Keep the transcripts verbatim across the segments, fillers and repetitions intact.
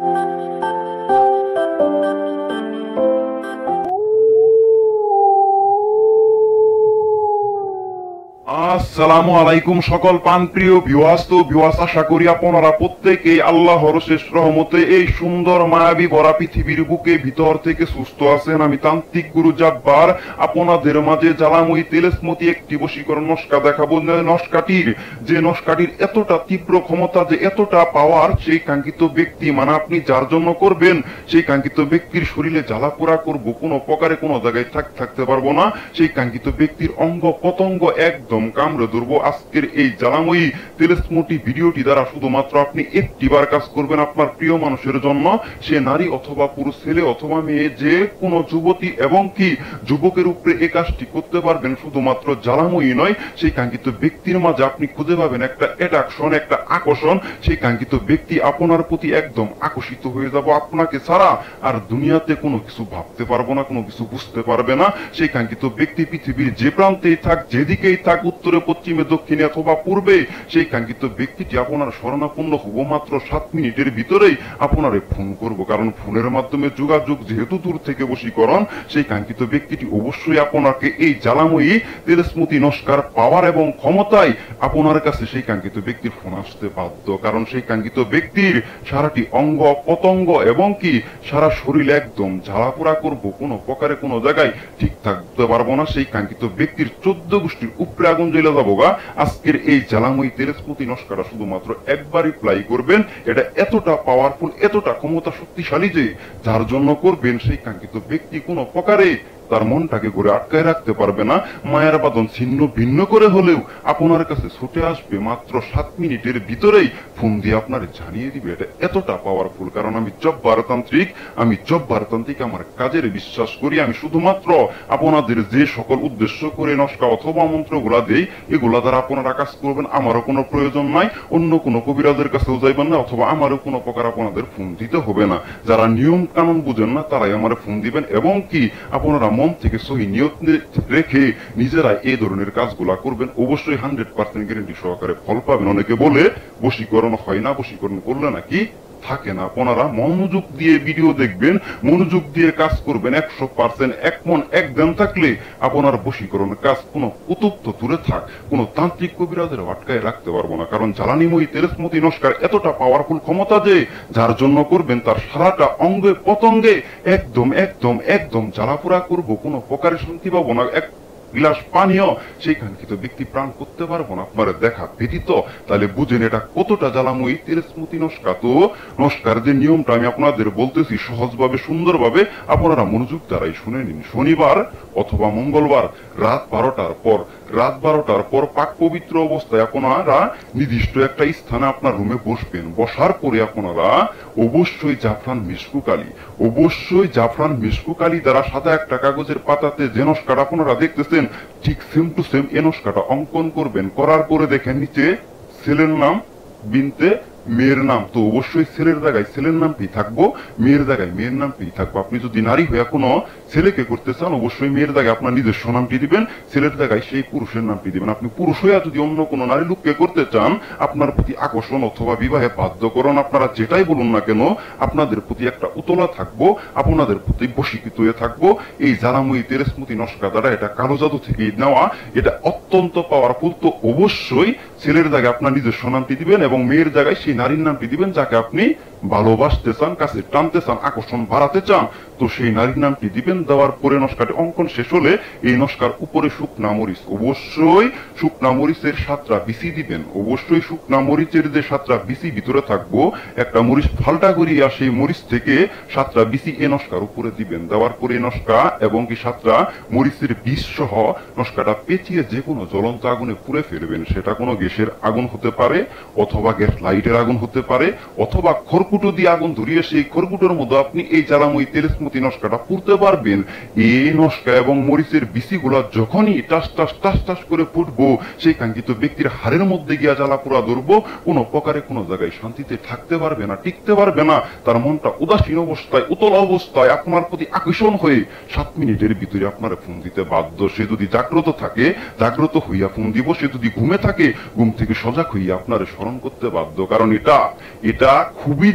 আসসালামু আলাইকুম সকল প্রাণপ্রিয় ভিউয়ার্স। তো ভিউয়ার্স, আশা করি আপনারা প্রত্যেকেই আল্লাহর শেষ রহমতে এই সুন্দর মায়াবী ভরা পৃথিবীর বুকে ভিতর থেকে সুস্থ আছেন। আমি তান্ত্রিক গুরু জাব্বার আপনাদের মাঝে জ্বালাময়ী তেলেসমতি একটি বশীকরণ নস্কা দেখাবো। নস্কাটির যে নস্কাটির এতটা তীব্র ক্ষমতা, যে এতটা পাওয়ার, সেই কাঙ্ক্ষিত ব্যক্তি মানে আপনি যার জন্য করবেন সেই কাঙ্ক্ষিত ব্যক্তির শরীরে জ্বালা পোড়া করবো, কোনো প্রকারে কোনো জায়গায় থাক থাকতে পারবো না। সেই কাঙ্ক্ষিত ব্যক্তির অঙ্গ পতঙ্গ একদম কামড়ে ধরবো। আজকের এই জ্বালাময়ী তেলেসমতি ভিডিওটি দ্বারা শুধুমাত্র আপনি একটিবার কাজ করবেন আপনার প্রিয় মানুষের জন্য, সে নারী অথবা পুরুষ, ছেলে অথবা মেয়ে, যে কোনো যুবতী এবং কি যুবকের উপরে এই কাজটি করতে পারবেন। শুধুমাত্র জ্বালাময়ী নয়, সেই কাঙ্ক্ষিত ব্যক্তির মাঝে আপনি খুঁজে পাবেন একটা অ্যাট্রাকশন, একটা আকর্ষণ। সেই কাঙ্ক্ষিত ব্যক্তি আপনার প্রতি একদম আকর্ষিত হয়ে যাব, আপনাকে ছাড়া আর দুনিয়াতে কোনো কিছু ভাবতে পারবো না, কোনো কিছু বুঝতে পারবে না। সেই কাঙ্ক্ষিত ব্যক্তি পৃথিবীর যে প্রান্তেই থাক, যেদিকেই থাক, উত্তরে, পশ্চিমে, দক্ষিণে অথবা পূর্বে, সেই কাঙ্ক্ষিত ব্যক্তিটি আপনার শরণাপন্ন হব মাত্র সাত মিনিটের ভিতরেই আপনারে ফোন করব। কারণ ফোনের মাধ্যমে যোগাযোগ যেহেতু দূর থেকে বশীকরণ, সেই কাঙ্ক্ষিত ব্যক্তিটি অবশ্যই আপনাকে এই জ্বালাময়ী তেলেসমতি নস্কার পাওয়ার এবং ক্ষমতায় আপনার কাছে সেই কাঙ্ক্ষিত ব্যক্তির ফোন আসতে বাধ্য। কারণ সেই কাঙ্ক্ষিত ব্যক্তির সারাটি অঙ্গ পতঙ্গ এবং কি সারা শরীর একদম ঝাড়াপোড়া করব, কোনো প্রকারে কোনো জায়গায় ঠিক থাকতে পারবো না। সেই কাঙ্ক্ষিত ব্যক্তির চোদ্দ গোষ্ঠীর উপরে আগুন জ্বলে যাবো গা। আজকের এই জ্বালাময়ী তেলেসমতি নস্কাটা শুধুমাত্র একবারই প্লাই করবেন। এটা এতটা পাওয়ারফুল, এতটা ক্ষমতা শক্তিশালী যে যার জন্য করবেন সেই কাঙ্ক্ষিত ব্যক্তি কোনো প্রকারে তার মনটাকে করে আটকায় রাখতে পারবে না। মায়ের বাদন ছিন্ন ভিন্ন করে হলেও আপনার কাছে ছুটে আসবে মাত্র সাত মিনিটের ভিতরেই ফোন দিয়ে আপনার জানিয়ে দিবে। এটা এতটা পাওয়ারফুল। কারণ আমি জব্বার তান্ত্রিক, আমি জব্বার তান্ত্রিক, আমার কাজের বিশ্বাস করি। আমি শুধুমাত্র আপনাদের যে সকল উদ্দেশ্য করে নস্কা অথবা মন্ত্রগুলা দেই, এগুলা দ্বারা আপনারা কাজ করবেন। আমারও কোনো প্রয়োজন নাই, অন্য কোনো কবিরাজের কাছেও যাইবেন না, অথবা আমারও কোনো প্রকার আপনাদের ফোন দিতে হবে না। যারা নিয়ম কানুন বুঝেন না তারাই আমার ফোন দিবেন এবং কি আপনারা মন থেকে সহি নিয়ত রেখে নিজেরা এই ধরনের কাজগুলা করবেন। অবশ্যই হান্ড্রেড পার্সেন্ট গ্যারেন্টি সহকারে ফল পাবেন। অনেকে বলে বশীকরণ হয় না, বশীকরণ করলে নাকি থাকে না। আপনারা মনোযোগ দিয়ে ভিডিও দেখবেন, মনোযোগ দিয়ে কাজ করবেন। একশো পার্সেন্ট এক মন এক জ্ঞান থাকলে আপনার বশীকরণ কাজ কোনো উতপ্ত দূরে থাক, কোনো তান্ত্রিক কবিরাজের আটকায় রাখতে পারবো না। কারণ জ্বালানিময়ী তেলেসমতি নস্কার এতটা পাওয়ারফুল ক্ষমতা যে যার জন্য করবেন তার সারাটা অঙ্গে পতঙ্গে একদম একদম একদম জ্বালাপোড়া করবো, কোনো প্রকারে শান্তি পাবো না। এক গিলাস পানীয় সেই কাঙ্ক্ষিত ব্যক্তি প্রাণ করতে পারবো না আপনারা দেখা ব্যতীত। তাহলে বুঝেন এটা কতটা জ্বালাময়ী তেলেসমতি নস্কা। তো নস্কার যে নিয়মটা আমি আপনাদের বলতেছি সহজভাবে সুন্দরভাবে আপনারা মনোযোগ দ্বারাই শুনে নিন। শনিবার অথবা মঙ্গলবার রাত বারোটার পর রাত বারোটার পর পাক পবিত্র অবস্থায় আপনারা নির্দিষ্ট একটা স্থানে আপনার রুমে বসবেন। বসার পরে আপনারা অবশ্যই জাফরান মিশকুকালি, অবশ্যই জাফরান মিশকুকালি দ্বারা সাদা একটা কাগজের পাতাতে যে নস্কাটা আপনারা দেখতেছেন ঠিক সেম টু সেম এ নস্কাটা অঙ্কন করবেন। করার পরে দেখেন নিচে ছেলের নাম বিনতে মেয়ের নাম। তো অবশ্যই ছেলের জায়গায় ছেলের নামটি থাকবো, মেয়ের জায়গায় মেয়ের নামটি থাকবো। আপনি যদি নারী হয়ে কোনো ছেলেকে করতে চান অবশ্যই মেয়ের জায়গায় আপনার নিজস্ব নামটি দিবেন, ছেলের জায়গায় সেই পুরুষের নামটি দিবেন। আপনি পুরুষ হইয়া যদি অন্য কোনো নারী লোককে করতে চান, আপনার প্রতি আকর্ষণ অথবা বিবাহে বাধ্যকরণ আপনারা যেটাই বলুন না কেন, আপনাদের প্রতি একটা উতলা থাকবো, আপনাদের প্রতি বশীকৃত হয়ে থাকবো। এই জ্বালাময়ী তেলেসমতি নস্কা দ্বারা এটা কালো জাদু থেকে নেওয়া, এটা অত্যন্ত পাওয়ারফুল। তো অবশ্যই ছেলের জায়গায় আপনার নিজস্ব নামটি দিবেন এবং মেয়ের জায়গায় সেই নারীর নামটি দিবেন যাকে আপনি ভালোবাসতে চান, কাছে টানতে চান, আকর্ষণ বাড়াতে চান। তো সেই নারীর নামটি দিবেন। দেওয়ার পরে নস্কাটি অঙ্কন শেষ হলে এই নস্কার উপরে শুকনা মরিচ, অবশ্যই শুকনা মরিচের সাতটা বিচি দিবেন। অবশ্যই শুকনা মরিচের যে সাতটা বিচি ভিতরে থাকবো, একটা মরিচ ফাল্টা করিয়া সেই মরিচ থেকে সাতটা বিচি এ নস্কার উপরে দিবেন। দেওয়ার পরে নস্কা এবং কি সাতটা মরিচের বিষ সহ নস্কাটা পেঁচিয়ে যে কোনো জ্বলন্ত আগুনে পুড়ে ফেলবেন। সেটা কোনো গ্যাসের আগুন হতে পারে, অথবা গ্যাস লাইটের আগুন হতে পারে, অথবা খড়কুটো দিয়ে আগুন ধরিয়ে সেই খড়কুটোর মধ্যে আপনি এই জ্বালাময়ী তেলেসমতি নস্কাটা পুড়তে পারবেন। এই নস্কা এবং মরিচের বিচিগুলা যখনই টাস টাস টাস টাস করে ফুটবো, সেই কাঙ্ক্ষিত ব্যক্তির হাড়ের মধ্যে গিয়া জ্বালা পোড়া ধরবো। কোনো প্রকারে কোনো জায়গায় শান্তিতে থাকতে পারবে না, টিকতে পারবে না। তার মনটা উদাসীন অবস্থায়, উতল অবস্থায় আপনার প্রতি আকর্ষণ হয়ে সাত মিনিটের ভিতরে আপনার ফোন দিতে বাধ্য। সে যদি জাগ্রত থাকে জাগ্রত হইয়া ফোন দিব, সে যদি ঘুমে থাকে ঘুম থেকে সজাগ হইয়া আপনার স্মরণ করতে বাধ্য। কারণ এটা এটা খুবই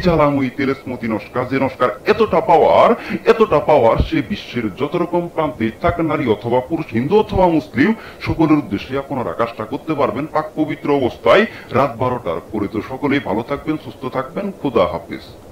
জ্বালাময়ী তেলেসমতি নস্কা, যে নস্কার এতটা পাওয়ার এতটা পাওয়ার সে বিশ্বের যত রকম প্রান্তে থাক নারী অথবা পুরুষ, হিন্দু অথবা মুসলিম, সকলের উদ্দেশ্যে আপনারা কাজটা করতে পারবেন পাক পবিত্র অবস্থায় রাত বারোটার পরে। তো সকলেই ভালো থাকবেন, সুস্থ থাকবেন, খুদা হাফেজ।